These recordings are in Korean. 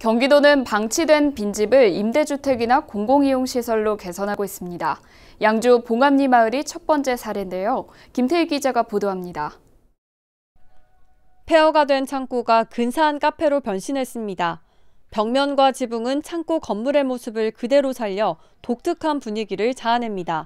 경기도는 방치된 빈집을 임대주택이나 공공이용시설로 개선하고 있습니다. 양주 봉암리 마을이 첫 번째 사례인데요. 김태희 기자가 보도합니다. 폐허가 된 창고가 근사한 카페로 변신했습니다. 벽면과 지붕은 창고 건물의 모습을 그대로 살려 독특한 분위기를 자아냅니다.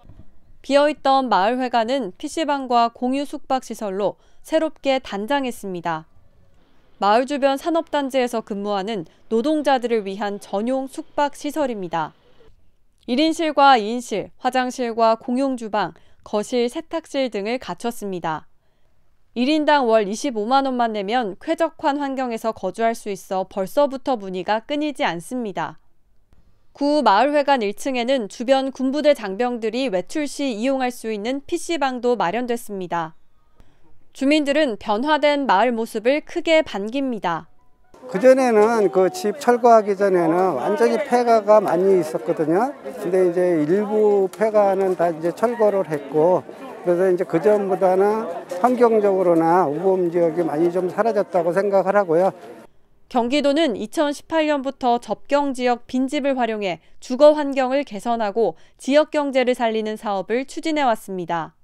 비어있던 마을회관은 PC방과 공유 숙박시설로 새롭게 단장했습니다. 마을 주변 산업단지에서 근무하는 노동자들을 위한 전용 숙박시설입니다. 1인실과 2인실, 화장실과 공용주방, 거실, 세탁실 등을 갖췄습니다. 1인당 월 25만 원만 내면 쾌적한 환경에서 거주할 수 있어 벌써부터 문의가 끊이지 않습니다. 구 마을회관 1층에는 주변 군부대 장병들이 외출 시 이용할 수 있는 PC방도 마련됐습니다. 주민들은 변화된 마을 모습을 크게 반깁니다. 그전에는 그 집 철거하기 전에는 완전히 폐가가 많이 있었거든요. 근데 이제 일부 폐가는 다 이제 철거를 했고, 그래서 이제 그전보다는 환경적으로나 우범 지역이 많이 좀 사라졌다고 생각을 하고요. 경기도는 2018년부터 접경 지역 빈집을 활용해 주거 환경을 개선하고 지역 경제를 살리는 사업을 추진해 왔습니다.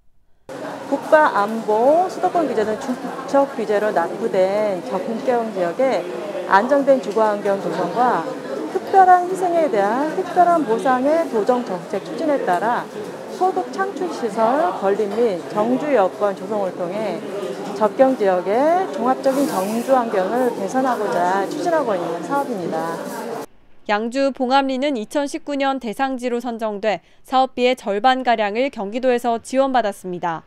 국가 안보 수도권 규제는 중첩 규제로 납부된 접경 지역에 안정된 주거 환경 조성과 특별한 희생에 대한 특별한 보상의 도정 정책 추진에 따라 소득 창출 시설 건립 및 정주 여건 조성을 통해 접경 지역의 종합적인 정주 환경을 개선하고자 추진하고 있는 사업입니다. 양주 봉암리는 2019년 대상지로 선정돼 사업비의 절반가량을 경기도에서 지원받았습니다.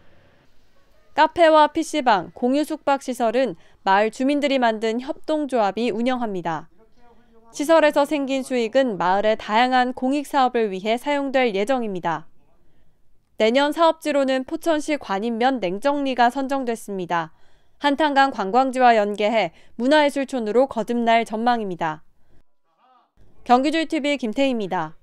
카페와 PC방, 공유 숙박시설은 마을 주민들이 만든 협동조합이 운영합니다. 시설에서 생긴 수익은 마을의 다양한 공익사업을 위해 사용될 예정입니다. 내년 사업지로는 포천시 관인면 냉정리가 선정됐습니다. 한탄강 관광지와 연계해 문화예술촌으로 거듭날 전망입니다. 경기주의 TV 김태희입니다.